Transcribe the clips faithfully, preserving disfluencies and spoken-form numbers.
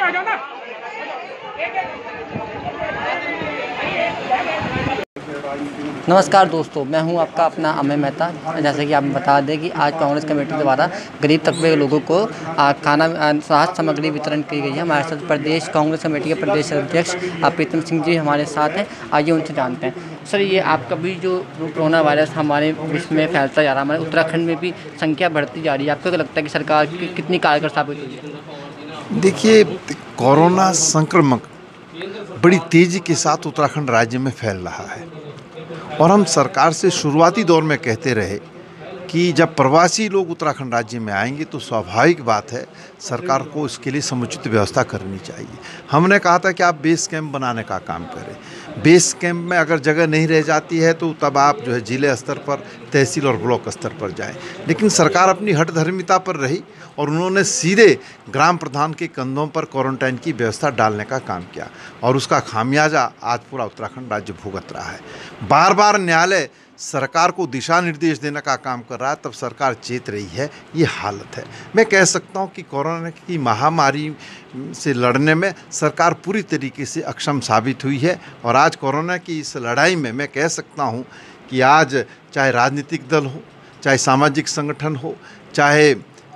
नमस्कार दोस्तों, मैं हूं आपका अपना अमय मेहता। जैसे कि आप बता दें कि आज कांग्रेस कमेटी द्वारा गरीब तबके के लोगों को आ, खाना राहत सामग्री वितरण की गई है। हमारे साथ प्रदेश कांग्रेस कमेटी के प्रदेश अध्यक्ष प्रीतम सिंह जी हमारे साथ हैं। आइए उनसे जानते हैं। सर, ये आपका भी जो कोरोना वायरस हमारे विश्व में फैलता जा रहा है, हमारे उत्तराखंड में भी संख्या बढ़ती जा रही है, आपको क्या लगता है कि सरकार की कितनी कारगर साबित हुई है? देखिए, कोरोना संक्रमण बड़ी तेज़ी के साथ उत्तराखंड राज्य में फैल रहा है और हम सरकार से शुरुआती दौर में कहते रहे कि जब प्रवासी लोग उत्तराखंड राज्य में आएंगे तो स्वाभाविक बात है सरकार को इसके लिए समुचित व्यवस्था करनी चाहिए। हमने कहा था कि आप बेस कैंप बनाने का काम करें। बेस कैंप में अगर जगह नहीं रह जाती है तो तब आप जो है जिले स्तर पर, तहसील और ब्लॉक स्तर पर जाएं। लेकिन सरकार अपनी हठधर्मिता पर रही और उन्होंने सीधे ग्राम प्रधान के कंधों पर क्वारंटाइन की व्यवस्था डालने का काम किया और उसका खामियाजा आज पूरा उत्तराखंड राज्य भुगत रहा है। बार बार न्यायालय सरकार को दिशा निर्देश देने का काम कर रहा है, तब सरकार चेत रही है। ये हालत है। मैं कह सकता हूँ कि कोरोना की महामारी से लड़ने में सरकार पूरी तरीके से अक्षम साबित हुई है और आज कोरोना की इस लड़ाई में मैं कह सकता हूँ कि आज चाहे राजनीतिक दल हो, चाहे सामाजिक संगठन हो, चाहे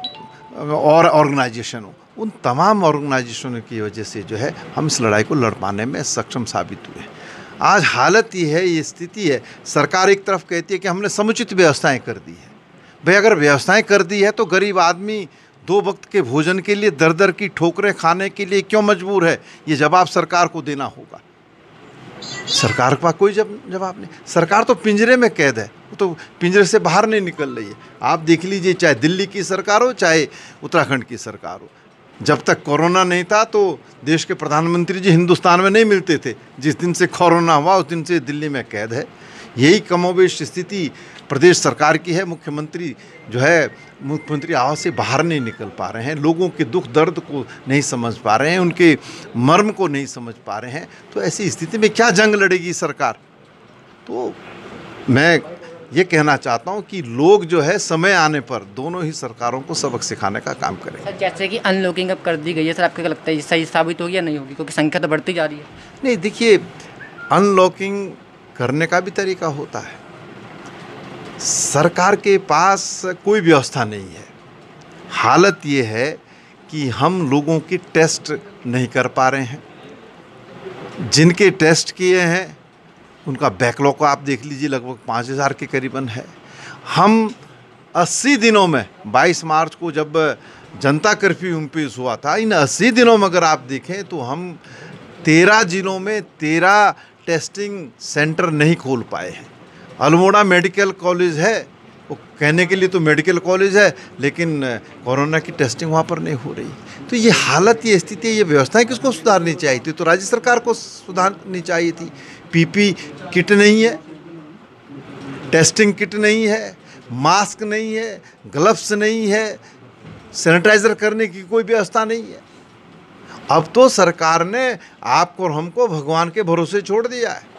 और ऑर्गेनाइजेशन हो, उन तमाम ऑर्गेनाइजेशनों की वजह से जो है हम इस लड़ाई को लड़ पाने में सक्षम साबित हुए हैं। आज हालत ये है, ये स्थिति है। सरकार एक तरफ कहती है कि हमने समुचित व्यवस्थाएं कर दी है। भाई, अगर व्यवस्थाएं कर दी है तो गरीब आदमी दो वक्त के भोजन के लिए दर दर की ठोकरें खाने के लिए क्यों मजबूर है? ये जवाब सरकार को देना होगा। सरकार का कोई जब जवाब नहीं। सरकार तो पिंजरे में कैद है, वो तो पिंजरे से बाहर नहीं निकल रही है। आप देख लीजिए, चाहे दिल्ली की सरकार हो, चाहे उत्तराखंड की सरकार हो, जब तक कोरोना नहीं था तो देश के प्रधानमंत्री जी हिंदुस्तान में नहीं मिलते थे। जिस दिन से कोरोना हुआ उस दिन से दिल्ली में कैद है। यही कमोबेश स्थिति प्रदेश सरकार की है। मुख्यमंत्री जो है मुख्यमंत्री आवास से बाहर नहीं निकल पा रहे हैं, लोगों के दुख दर्द को नहीं समझ पा रहे हैं, उनके मर्म को नहीं समझ पा रहे हैं। तो ऐसी स्थिति में क्या जंग लड़ेगी सरकार? तो मैं ये कहना चाहता हूँ कि लोग जो है समय आने पर दोनों ही सरकारों को सबक सिखाने का काम करें। सर, जैसे कि अनलॉकिंग अब कर दी गई है, सर आपको क्या लगता है ये सही साबित होगी या नहीं होगी? क्योंकि संख्या तो बढ़ती जा रही है। नहीं, देखिए, अनलॉकिंग करने का भी तरीका होता है। सरकार के पास कोई व्यवस्था नहीं है। हालत ये है कि हम लोगों के टेस्ट नहीं कर पा रहे हैं। जिनके टेस्ट किए हैं उनका बैकलॉग को आप देख लीजिए, लगभग पाँच हज़ार के करीबन है। हम अस्सी दिनों में बाईस मार्च को जब जनता कर्फ्यू इम्पोज हुआ था, इन अस्सी दिनों में अगर आप देखें तो हम तेरह जिलों में तेरह टेस्टिंग सेंटर नहीं खोल पाए हैं। अल्मोड़ा मेडिकल कॉलेज है, वो कहने के लिए तो मेडिकल कॉलेज है, लेकिन कोरोना की टेस्टिंग वहाँ पर नहीं हो रही। तो ये हालत, ये स्थिति, ये व्यवस्थाएं किसको सुधारनी चाहिए थी? तो राज्य सरकार को सुधारनी चाहिए थी। पीपी किट नहीं है, टेस्टिंग किट नहीं है, मास्क नहीं है, ग्लव्स नहीं है, सैनिटाइजर करने की कोई व्यवस्था नहीं है। अब तो सरकार ने आपको और हमको भगवान के भरोसे छोड़ दिया है।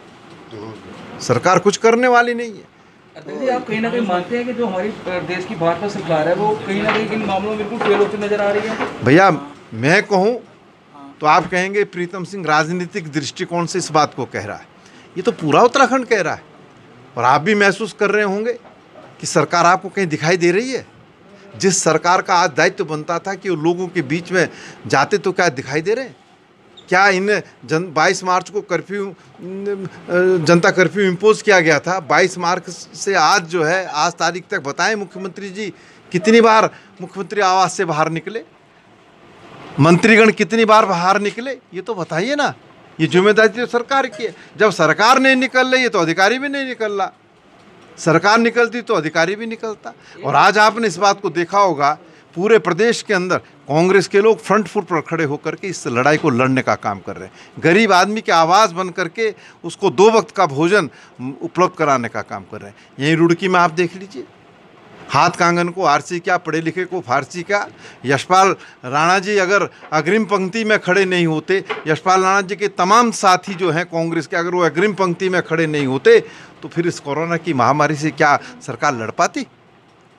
सरकार कुछ करने वाली नहीं है। अध्यक्ष जी, आप कहीं ना कहीं मानते हैं कि जो हमारी देश की भाजपा सरकार है वो कहीं ना कहीं इन मामलों में बिल्कुल फेल होती नजर आ रही है? भैया, मैं कहूँ तो आप कहेंगे प्रीतम सिंह राजनीतिक दृष्टिकोण से इस बात को कह रहा है। ये तो पूरा उत्तराखंड कह रहा है और आप भी महसूस कर रहे होंगे कि सरकार आपको कहीं दिखाई दे रही है। जिस सरकार का आज दायित्व बनता था कि वो लोगों के बीच में जाते तो क्या दिखाई दे रहे हैं? क्या इन जन बाईस मार्च को कर्फ्यू, जनता कर्फ्यू इम्पोज किया गया था? बाईस मार्च से आज जो है, आज तारीख तक बताएं मुख्यमंत्री जी कितनी बार मुख्यमंत्री आवास से बाहर निकले, मंत्रीगण कितनी बार बाहर निकले? ये तो बताइए ना। ये जिम्मेदारी तो सरकार की है। जब सरकार नहीं निकल रही है तो अधिकारी भी नहीं निकल रहा। सरकार निकलती तो अधिकारी भी निकलता। और आज आपने इस बात को देखा होगा, पूरे प्रदेश के अंदर कांग्रेस के लोग फ्रंट फुट पर खड़े होकर के इस लड़ाई को लड़ने का काम कर रहे हैं। गरीब आदमी की आवाज़ बन करके उसको दो वक्त का भोजन उपलब्ध कराने का काम कर रहे हैं। यहीं रुड़की में आप देख लीजिए, हाथ कांगन को आरसी क्या, पढ़े लिखे को फारसी क्या। यशपाल राणा जी अगर अग्रिम पंक्ति में खड़े नहीं होते, यशपाल राणा जी के तमाम साथी जो हैं कांग्रेस के, अगर वो अग्रिम पंक्ति में खड़े नहीं होते तो फिर इस कोरोना की महामारी से क्या सरकार लड़ पाती?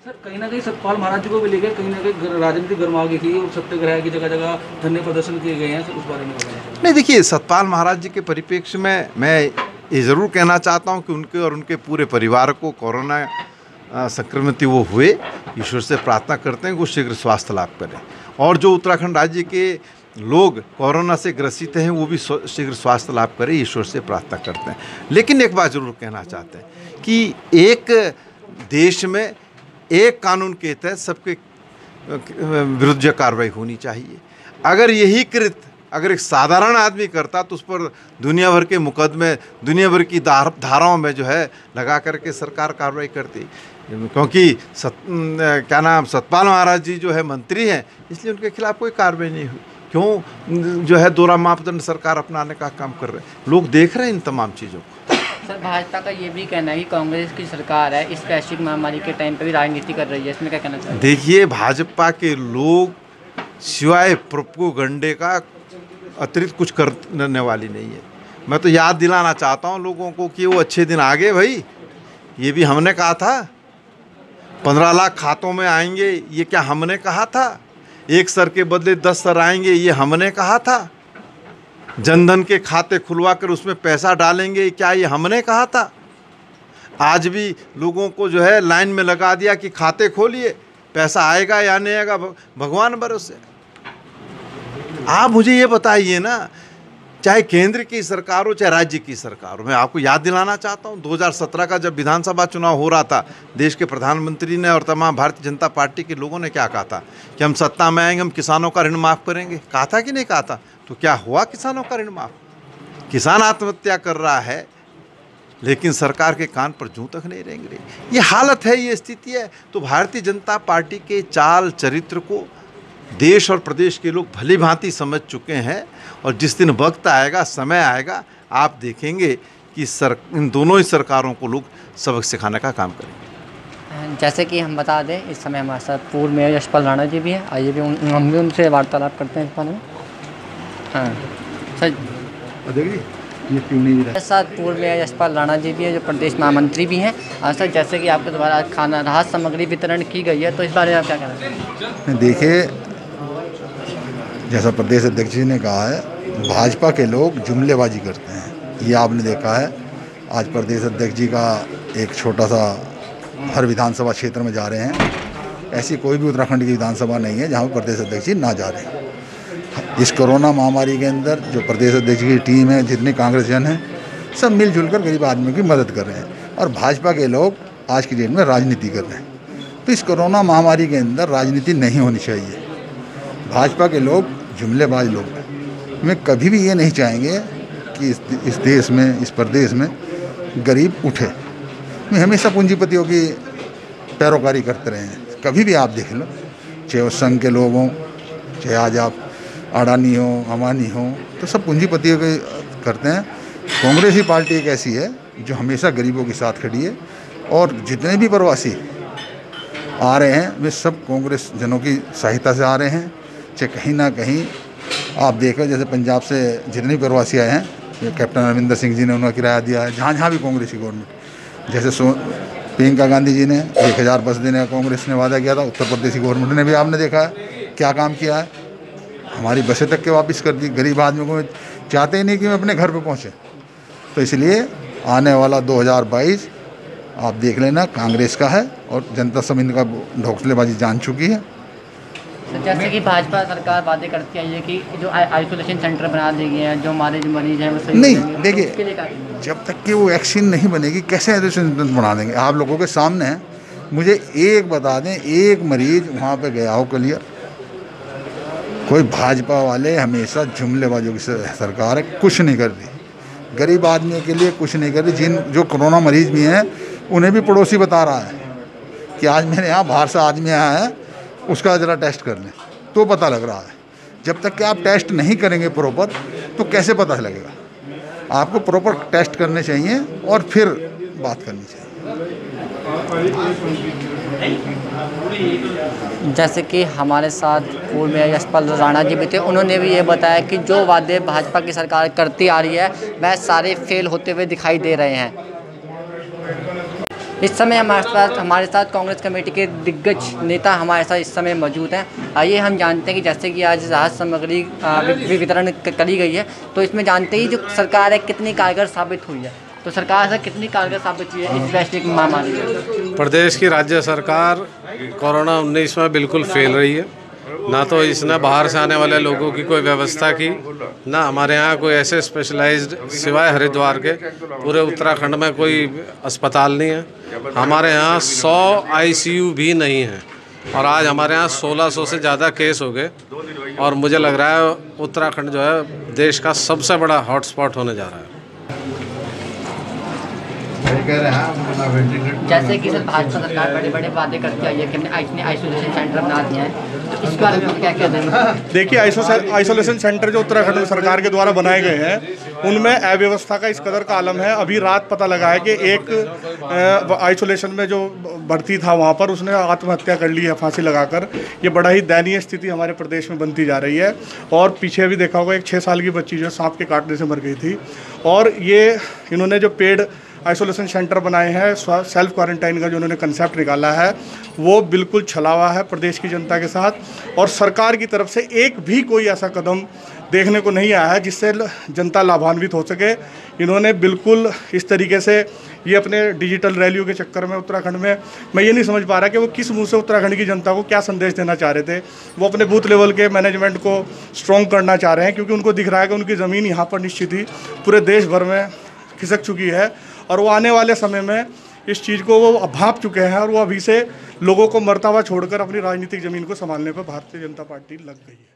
सर कहीं ना कहीं सतपाल महाराज जी को भी लेकर कहीं ना कहीं राजनीति गर्मा गई थी और सत्याग्रह की जगह जगह धरने प्रदर्शन किए गए हैं, सर उस बारे में बताएं। नहीं, देखिए, सतपाल महाराज जी के परिप्रेक्ष्य में मैं ये ज़रूर कहना चाहता हूँ कि उनके और उनके पूरे परिवार को कोरोना संक्रमित वो हुए, ईश्वर से प्रार्थना करते हैं कि वो शीघ्र स्वास्थ्य लाभ करें, और जो उत्तराखंड राज्य के लोग कोरोना से ग्रसित हैं वो भी शीघ्र स्वास्थ्य लाभ करें, ईश्वर से प्रार्थना करते हैं। लेकिन एक बात ज़रूर कहना चाहते हैं कि एक देश में एक कानून के तहत सबके विरुद्ध जो कार्रवाई होनी चाहिए। अगर यही कृत्य अगर एक साधारण आदमी करता तो उस पर दुनिया भर के मुकदमे, दुनिया भर की धाराओं में जो है लगा करके सरकार कार्रवाई करती, क्योंकि सत क्या नाम सतपाल महाराज जी जो है मंत्री हैं, इसलिए उनके खिलाफ कोई कार्रवाई नहीं हुई। क्यों जो है दोहरा मापदंड सरकार अपनाने का काम कर रहे हैं, लोग देख रहे हैं इन तमाम चीज़ों को। सर भाजपा का ये भी कहना है कि कांग्रेस की सरकार है, इस वैश्विक महामारी के टाइम पे भी राजनीति कर रही है, इसमें क्या कहना चाहिए? देखिए, भाजपा के लोग सिवाय प्रोपेगेंडे का अतिरिक्त कुछ करने वाली नहीं है। मैं तो याद दिलाना चाहता हूँ लोगों को कि वो अच्छे दिन आ गए भाई। ये भी हमने कहा था पंद्रह लाख खातों में आएंगे, ये क्या हमने कहा था? एक सर के बदले दस सर आएंगे, ये हमने कहा था? जनधन के खाते खुलवा कर उसमें पैसा डालेंगे, क्या ये हमने कहा था? आज भी लोगों को जो है लाइन में लगा दिया कि खाते खोलिए, पैसा आएगा या नहीं आएगा भगवान भरोसे। आप मुझे ये बताइए ना, चाहे केंद्र की सरकार हो चाहे राज्य की सरकार हो, मैं आपको याद दिलाना चाहता हूँ दो हज़ार सत्रह का जब विधानसभा चुनाव हो रहा था, देश के प्रधानमंत्री ने और तमाम भारतीय जनता पार्टी के लोगों ने क्या कहा था कि हम सत्ता में आएंगे, हम किसानों का ऋण माफ़ करेंगे। कहा था कि नहीं कहा था? तो क्या हुआ किसानों का ऋण माफ़? किसान आत्महत्या कर रहा है लेकिन सरकार के कान पर जूं तक नहीं रेंग रही। ये हालत है, ये स्थिति है। तो भारतीय जनता पार्टी के चाल चरित्र को देश और प्रदेश के लोग भली भांति समझ चुके हैं, और जिस दिन वक्त आएगा, समय आएगा, आप देखेंगे कि सर इन दोनों ही सरकारों को लोग सबक सिखाने का काम करेंगे। जैसे कि हम बता दें, इस समय हमारे साथ पूर्व मेयर यशपाल राणा जी भी हैं, आइए भी उन, हम भी उनसे वार्तालाप करते हैं इस बारे में। हाँ सर, देखिए ये क्यों नहीं मेरे साथ पूर्व मेयर यशपाल राणा जी भी हैं जो प्रदेश महामंत्री भी हैं। और सर, जैसे कि आपके द्वारा आज खाना राहत सामग्री वितरण की गई है, तो इस बारे में आप क्या कहना चाहेंगे? देखिए, जैसा प्रदेश अध्यक्ष जी ने कहा है, भाजपा के लोग जुमलेबाजी करते हैं, ये आपने देखा है। आज प्रदेश अध्यक्ष जी का एक छोटा सा हर विधानसभा क्षेत्र में जा रहे हैं, ऐसी कोई भी उत्तराखंड की विधानसभा नहीं है जहाँ पर प्रदेश अध्यक्ष जी ना जा रहे हैं। इस कोरोना महामारी के अंदर जो प्रदेश अध्यक्ष की टीम है, जितने कांग्रेस जन हैं, सब मिलजुल कर गरीब आदमियों की मदद कर रहे हैं, और भाजपा के लोग आज की डेट में राजनीति कर रहे हैं। तो इस कोरोना महामारी के अंदर राजनीति नहीं होनी चाहिए। भाजपा के लोग जुमलेबाज लोग हैं। मैं कभी भी ये नहीं चाहेंगे कि इस, इस देश में, इस प्रदेश में गरीब उठे। मैं हमेशा पूंजीपतियों की पैरोकारी करते रहे हैं। कभी भी आप देख लो, चाहे वो संघ के लोग हों, चाहे आज आप अडानी हो, अमानी हो, तो सब पूंजीपतियों के करते हैं। कांग्रेस ही पार्टी एक ऐसी है जो हमेशा गरीबों के साथ खड़ी है, और जितने भी प्रवासी आ रहे हैं वे सब कांग्रेस जनों की सहायता से आ रहे हैं। चाहे कहीं ना कहीं आप देखो, जैसे पंजाब से जितने भी प्रवासी आए हैं, कैप्टन अमरिंदर सिंह जी ने उन्हें किराया दिया है, जहाँ जहाँ भी कांग्रेस की गवर्नमेंट, जैसे सो प्रियंका गांधी जी ने एक हज़ार बस देने का कांग्रेस ने वादा किया था, उत्तर प्रदेश की गवर्नमेंट ने भी आपने देखा है क्या काम किया है। हमारी बसें तक के वापस कर दी। गरीब आदमियों को चाहते ही नहीं कि वे अपने घर पे पहुँचे। तो इसलिए आने वाला दो हज़ार बाईस आप देख लेना, कांग्रेस का है, और जनता सब इनका ढोकसलेबाजी जान चुकी है। जैसे कि भाजपा सरकार वादे करती है ये कि जो आइसोलेशन सेंटर बना दिए हैं, जो हमारे जो मरीज हैं वो सही नहीं, हो जाएंगे, देखिए, तो उसके लिए क्या करेंगे? जब तक कि वो वैक्सीन नहीं बनेगी कैसे आइसोलेशन सेंटर बना देंगे? आप लोगों के सामने है। मुझे एक बता दें, एक मरीज वहाँ पे गया हो क्लियर? कोई भाजपा वाले हमेशा जुमलेबाजों की सरकार है, कुछ नहीं कर रही गरीब आदमियों के लिए, कुछ नहीं कर रही। जिन जो कोरोना मरीज भी हैं उन्हें भी पड़ोसी बता रहा है कि आज मेरे यहाँ बाहर से आदमी आया है, उसका ज़रा टेस्ट कर लें, तो पता लग रहा है। जब तक कि आप टेस्ट नहीं करेंगे प्रॉपर, तो कैसे पता लगेगा? आपको प्रॉपर टेस्ट करने चाहिए और फिर बात करनी चाहिए। जैसे कि हमारे साथ पूर्व मेयर यशपाल राणा जी भी थे, उन्होंने भी ये बताया कि जो वादे भाजपा की सरकार करती आ रही है वह सारे फेल होते हुए दिखाई दे रहे हैं। इस समय हमारे साथ हमारे साथ कांग्रेस कमेटी के दिग्गज नेता हमारे साथ इस समय मौजूद हैं। आइए हम जानते हैं कि जैसे कि आज राहत सामग्री आ, वि- वितरण क- करी गई है, तो इसमें जानते ही जो सरकार है कितनी कारगर साबित हुई है। तो सरकार से कितनी कारगर साबित हुई है इस वैश्विक महामारी में? प्रदेश की राज्य सरकार कोरोना उन्नीस में बिल्कुल फेल रही है। ना तो इसने बाहर से आने वाले लोगों की कोई व्यवस्था की, ना हमारे यहाँ कोई ऐसे स्पेशलाइज्ड सिवाय हरिद्वार के पूरे उत्तराखंड में कोई अस्पताल नहीं है। हमारे यहाँ सौ आईसीयू भी नहीं है और आज हमारे यहाँ सोलह सौ से ज़्यादा केस हो गए और मुझे लग रहा है उत्तराखंड जो है देश का सबसे बड़ा हॉटस्पॉट होने जा रहा है। जैसे कि सर भाजपा सरकार बड़े बड़े वादे करती आई है कि हमने आइसोलेशन सेंटर बना दिए हैं, तो इस बारे में हम क्या कहते हैं? देखिए, आइसोलेशन सेंटर जो उत्तराखंड में सरकार के द्वारा बनाए गए हैं उनमें अव्यवस्था का इस कदर का आलम है। अभी रात पता लगा है कि एक आइसोलेशन में जो भर्ती था वहाँ पर उसने आत्महत्या कर ली है फांसी लगाकर। ये बड़ा ही दयनीय स्थिति हमारे प्रदेश में बनती जा रही है। और पीछे अभी देखा होगा एक छः साल की बच्ची जो सांप के काटने से मर गई थी। और ये इन्होंने जो पेड आइसोलेशन सेंटर बनाए हैं, सेल्फ क्वारंटाइन का जो उन्होंने कंसेप्ट निकाला है वो बिल्कुल छलावा है प्रदेश की जनता के साथ। और सरकार की तरफ से एक भी कोई ऐसा कदम देखने को नहीं आया है जिससे जनता लाभान्वित हो सके। इन्होंने बिल्कुल इस तरीके से ये अपने डिजिटल रैलियों के चक्कर में उत्तराखंड में, मैं ये नहीं समझ पा रहा कि वो किस मुंह से उत्तराखंड की जनता को क्या संदेश देना चाह रहे थे। वो अपने बूथ लेवल के मैनेजमेंट को स्ट्रॉन्ग करना चाह रहे हैं क्योंकि उनको दिख रहा है कि उनकी ज़मीन यहाँ पर निश्चित ही पूरे देश भर में खिसक चुकी है और वो आने वाले समय में इस चीज़ को वो भांप चुके हैं और वो अभी से लोगों को मरता हुआ छोड़कर अपनी राजनीतिक ज़मीन को संभालने पर भारतीय जनता पार्टी लग गई है।